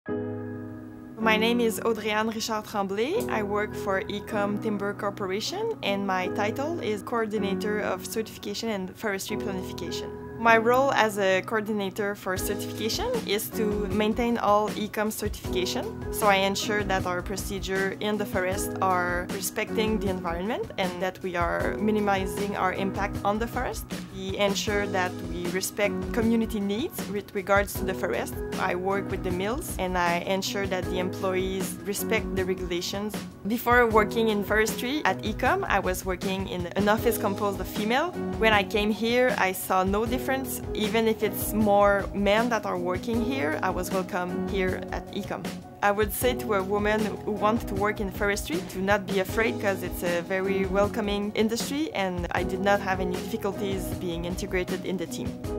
My name is Audrey-Anne Richard Tremblay. I work for Ecom Timber Corporation and my title is Coordinator of Certification and Forestry Planification. My role as a coordinator for certification is to maintain all Ecom certification. So I ensure that our procedure in the forest are respecting the environment and that we are minimizing our impact on the forest. We ensure that we respect community needs with regards to the forest. I work with the mills and I ensure that the employees respect the regulations. Before working in forestry at Ecom, I was working in an office composed of female. When I came here, I saw no difference. Even if it's more men that are working here, I was welcome here at Ecom. I would say to a woman who wants to work in forestry to not be afraid because it's a very welcoming industry and I did not have any difficulties being integrated in the team.